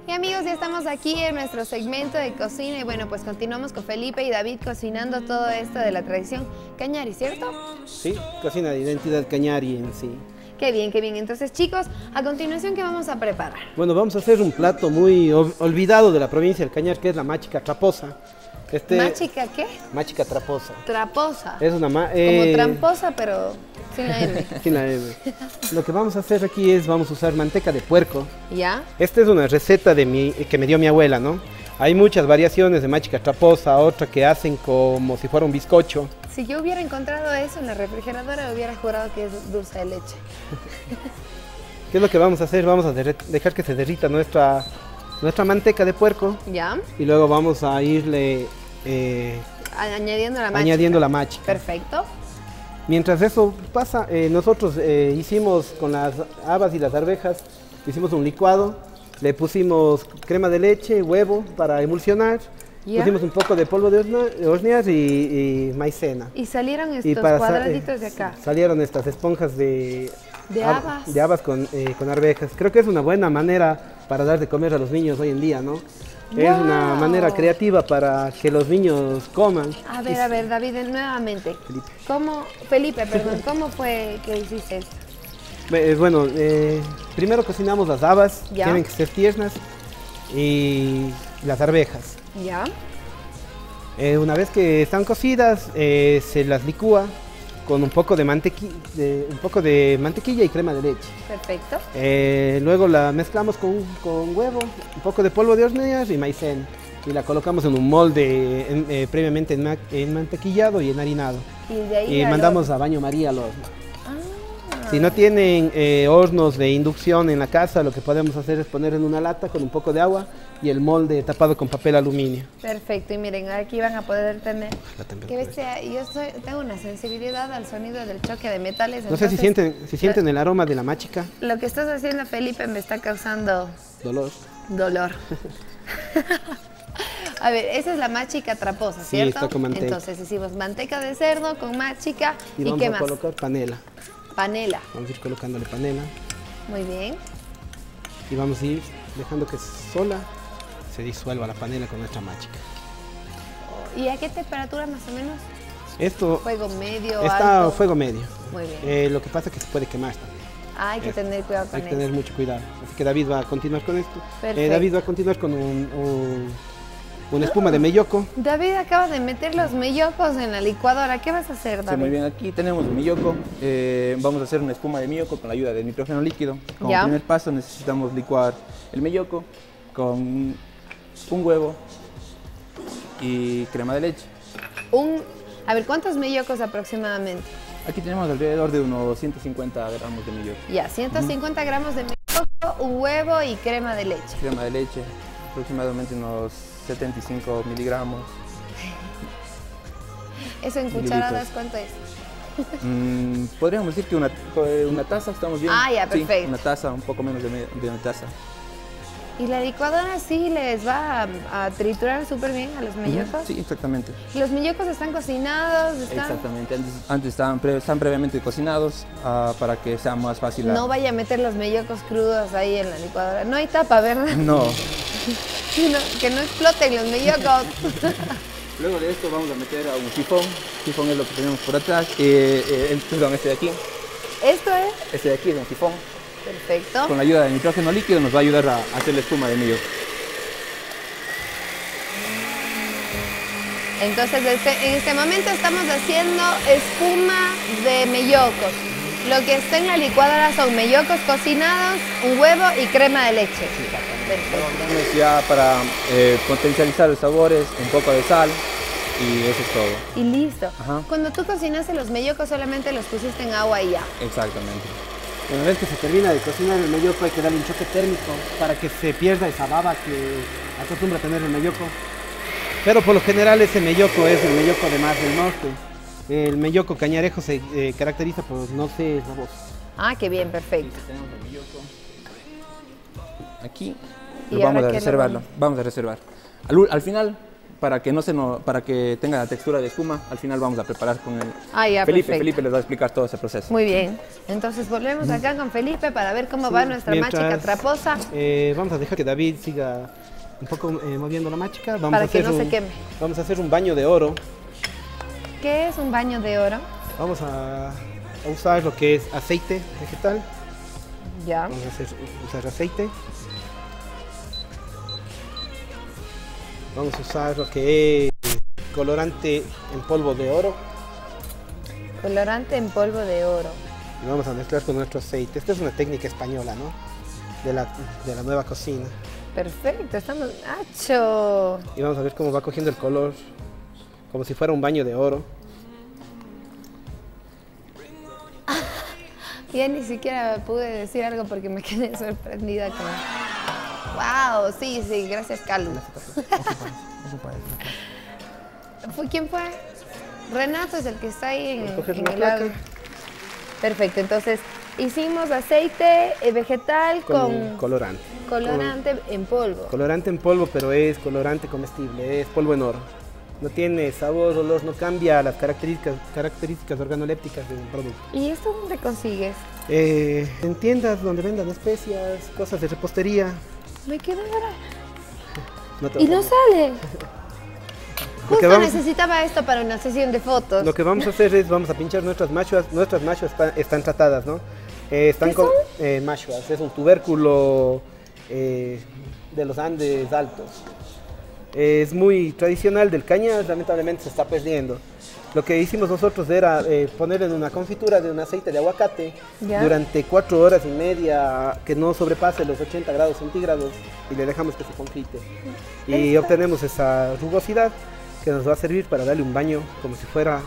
Y amigos, ya estamos aquí en nuestro segmento de cocina y bueno, pues continuamos con Felipe y David cocinando todo esto de la tradición cañari, ¿cierto? Sí, cocina de identidad cañari en sí. Qué bien, qué bien. Entonces, chicos, a continuación, ¿qué vamos a preparar? Bueno, vamos a hacer un plato muy olvidado de la provincia del Cañar, que es la machica traposa. ¿Machica qué? Machica traposa. Traposa. Es una como tramposa, pero sin la M. Sin la M. Lo que vamos a hacer aquí es, vamos a usar manteca de puerco. ¿Ya? Esta es una receta que me dio mi abuela, ¿no? Hay muchas variaciones de machica traposa, otra que hacen como si fuera un bizcocho. Si yo hubiera encontrado eso en la refrigeradora, hubiera jurado que es dulce de leche. ¿Qué es lo que vamos a hacer? Vamos a dejar que se derrita nuestra manteca de puerco. ¿Ya? Y luego vamos a irle añadiendo la machica. machica. Perfecto. Mientras eso pasa, nosotros hicimos con las habas y las arvejas, hicimos un licuado, le pusimos crema de leche, huevo para emulsionar, pusimos un poco de polvo de hornear y maicena. Y salieron estos cuadraditos de acá. Salieron estas esponjas de habas. De habas con arvejas. Creo que es una buena manera para dar de comer a los niños hoy en día, ¿no? Wow. Es una manera creativa para que los niños coman. A ver, David, nuevamente. Felipe, ¿cómo fue que hiciste esto? Bueno, primero cocinamos las habas, ¿Ya? Tienen que ser tiernas, y las arvejas. ¿Ya? Una vez que están cocidas, se las licúa con un poco de mantequilla y crema de leche. Perfecto. Luego la mezclamos con huevo, un poco de polvo de hornear y maicena. Y la colocamos en un molde previamente enmantequillado y enharinado. Y de ahí mandamos a baño María al horno. Si no tienen hornos de inducción en la casa, lo que podemos hacer es poner en una lata con un poco de agua y el molde tapado con papel aluminio. Perfecto, y miren, aquí van a poder tener... Qué bestia, yo tengo una sensibilidad al sonido del choque de metales. No sé si sienten el aroma de la machica. Lo que estás haciendo, Felipe, me está causando... Dolor. A ver, esa es la machica traposa, ¿cierto? Sí, está con manteca. Entonces hicimos manteca de cerdo con machica y ¿qué más? Vamos a colocar panela. Panela. Vamos a ir colocándole panela. Muy bien. Y vamos a ir dejando que sola se disuelva la panela con nuestra machica. ¿Y a qué temperatura más o menos? Esto ¿Fuego medio, está alto? Fuego medio. Muy bien. Lo que pasa es que se puede quemar también. Hay que tener cuidado con eso. Hay que tener mucho cuidado. Así que David va a continuar con esto. David va a continuar con una espuma de melloco. David acaba de meter los mellocos en la licuadora. ¿Qué vas a hacer, David? Sí, muy bien, aquí tenemos el melloco. Vamos a hacer una espuma de melloco con la ayuda del nitrógeno líquido. Como primer paso necesitamos licuar el melloco con un huevo y crema de leche. A ver, ¿cuántos mellocos aproximadamente? Aquí tenemos alrededor de unos 150 gramos de melloco. Ya, 150 gramos de melloco, un huevo y crema de leche. Crema de leche, aproximadamente unos 75 miligramos. ¿Eso en cucharadas cuánto es? Podríamos decir que una taza, estamos bien. Ah, ya, perfecto. Sí, una taza, un poco menos de una taza. ¿Y la licuadora sí les va a triturar súper bien a los mellocos? Sí, exactamente. ¿Los mellocos están cocinados? Exactamente, antes están previamente cocinados para que sea más fácil. No vaya a meter los mellocos crudos ahí en la licuadora. No hay tapa, ¿verdad? No. Que no exploten los mellocos. Luego de esto vamos a meter a un sifón. Sifón es lo que tenemos por atrás. Perdón, este de aquí. ¿Esto es? Este de aquí es un sifón. Perfecto. Con la ayuda del nitrógeno líquido nos va a ayudar a hacer la espuma de melloco. Entonces en este momento estamos haciendo espuma de mellocos. Lo que está en la licuadora son mellocos cocinados, un huevo y crema de leche. Perfecto. Ya para potencializar los sabores, un poco de sal y eso es todo. Y listo. Ajá. Cuando tú cocinaste los mellocos solamente los pusiste en agua y ya. Exactamente. Una vez que se termina de cocinar el melloco hay que darle un choque térmico para que se pierda esa baba que acostumbra tener el melloco. Pero por lo general ese melloco es el melloco de mar del norte. El melloco cañarejo se caracteriza por no ser baboso. Ah, qué bien, perfecto. Tenemos el melloco aquí. Y Vamos a reservarlo. Vamos a reservar. Al final para que tenga la textura de espuma, al final vamos a preparar con el Felipe. Felipe les va a explicar todo ese proceso. Muy bien. Entonces volvemos acá con Felipe para ver cómo va nuestra máchica traposa. Vamos a dejar que David siga un poco moviendo la máchica. Para que no se queme. Vamos a hacer un baño de oro. ¿Qué es un baño de oro? Vamos a usar lo que es aceite vegetal. Ya. Vamos a usar aceite. Vamos a usar lo que es colorante en polvo de oro. Colorante en polvo de oro. Y vamos a mezclar con nuestro aceite. Esta es una técnica española, ¿no? De la nueva cocina. Perfecto, estamos... ¡Acho! Y vamos a ver cómo va cogiendo el color, como si fuera un baño de oro. Ya ni siquiera pude decir algo porque me quedé sorprendida con... ¡Wow! Sí, gracias, Carlos. ¿Quién fue? Renato es el que está ahí en el lado. Perfecto, entonces hicimos aceite vegetal con colorante. Colorante en polvo. Colorante en polvo, pero es colorante comestible, es polvo en oro. No tiene sabor, olor, no cambia las características organolépticas del producto. ¿Y esto dónde consigues? En tiendas donde vendan especias, cosas de repostería. Me quedé ahora. No y no sale. Justo necesitaba esto para una sesión de fotos. Lo que vamos a hacer es, vamos a pinchar nuestras machuas. Nuestras machuas están tratadas, ¿no? Están con machuas, es un tubérculo de los Andes altos. Es muy tradicional del cañar, lamentablemente se está perdiendo. Lo que hicimos nosotros era poner en una confitura de un aceite de aguacate durante 4 horas y media, que no sobrepase los 80 grados centígrados, y le dejamos que se confite. Y obtenemos esa rugosidad que nos va a servir para darle un baño como si fuera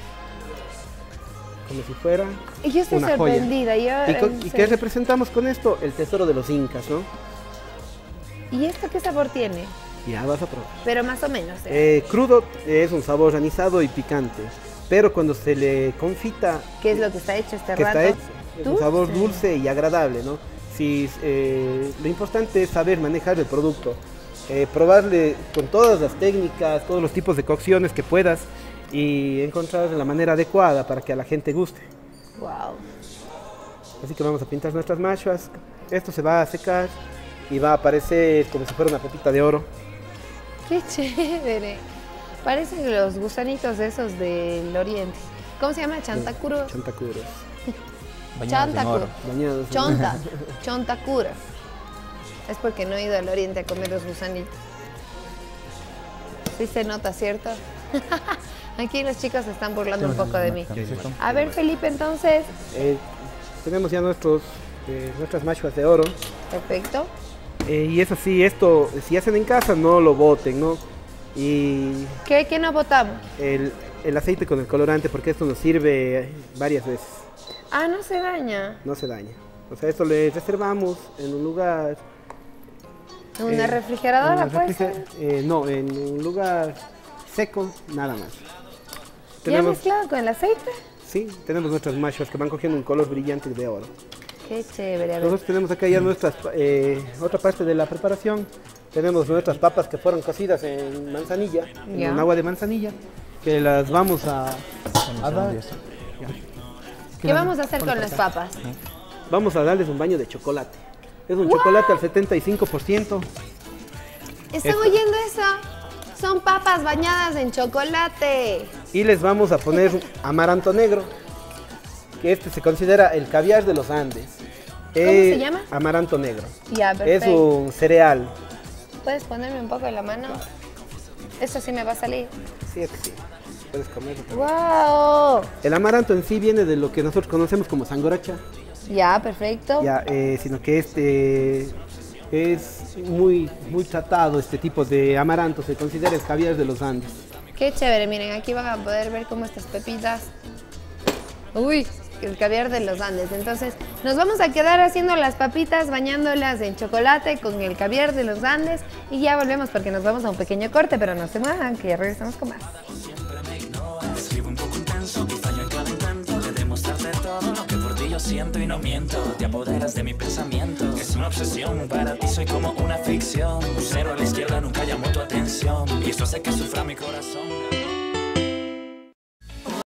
y yo estoy una sorprendida. ¿Y qué representamos con esto? El tesoro de los incas, ¿no? ¿Y esto qué sabor tiene? Ya vas a probar. Pero más o menos. Crudo es un sabor anisado y picante, pero cuando se le confita... ¿Qué es lo que está hecho este rato? Está hecho, es un sabor dulce y agradable, ¿no? Lo importante es saber manejar el producto, probarle con todas las técnicas, todos los tipos de cocciones que puedas y encontrar la manera adecuada para que a la gente guste. Wow. Así que vamos a pintar nuestras machuas. Esto se va a secar y va a aparecer como si fuera una pepita de oro. ¡Qué chévere! Parecen los gusanitos esos del oriente. ¿Cómo se llama? ¿Chantacuros? Chantacuros. Chantacuros. Bañados. Chontacuros. Es porque no he ido al oriente a comer los gusanitos. Sí se nota, ¿cierto? Aquí los chicos se están burlando un poco de mí. A ver, Felipe, entonces... tenemos ya nuestras machuas de oro. Perfecto. Y eso sí, esto, si hacen en casa, no lo boten, ¿no? Y ¿Qué no botamos? El aceite con el colorante, porque esto nos sirve varias veces. Ah, no se daña. No se daña. O sea, esto le reservamos en un lugar... ¿En una refrigeradora, puede ser? No, en un lugar seco, nada más. ¿Ya mezclado con el aceite? Sí, tenemos nuestras machuas que van cogiendo un color brillante de oro. Qué chévere. Nosotros tenemos acá ya nuestras, otra parte de la preparación. Tenemos nuestras papas que fueron cocidas en manzanilla, en agua de manzanilla, que las vamos a dar. ¿Qué vamos a hacer con las papas? Vamos a darles un baño de chocolate. Es un chocolate al 75%. ¿Están oyendo eso? Son papas bañadas en chocolate. Y les vamos a poner amaranto negro, que este se considera el caviar de los Andes. ¿Cómo se llama? Amaranto negro. Ya, perfecto. Es un cereal. ¿Puedes ponerme un poco en la mano? Esto sí me va a salir. Sí, es que sí. Puedes comerlo. ¡Wow! El amaranto en sí viene de lo que nosotros conocemos como sangoracha. Ya, perfecto. Ya, sino que es muy tratado este tipo de amaranto, se considera el caviar de los Andes. Qué chévere, miren, aquí van a poder ver cómo estas pepitas... Uy, el caviar de los Andes. Entonces, nos vamos a quedar haciendo las papitas, bañándolas en chocolate con el caviar de los Andes y ya volvemos porque nos vamos a un pequeño corte, pero no se muevan, que ya regresamos con más. Escribo un poco intenso, quizá yo en cada intento de demostrarte todo lo que por ti yo siento y no miento. Te apoderas de mi pensamiento. Es una obsesión, para ti soy como una ficción. Un cero a la izquierda nunca llamó tu atención. Y esto hace que sufra mi corazón.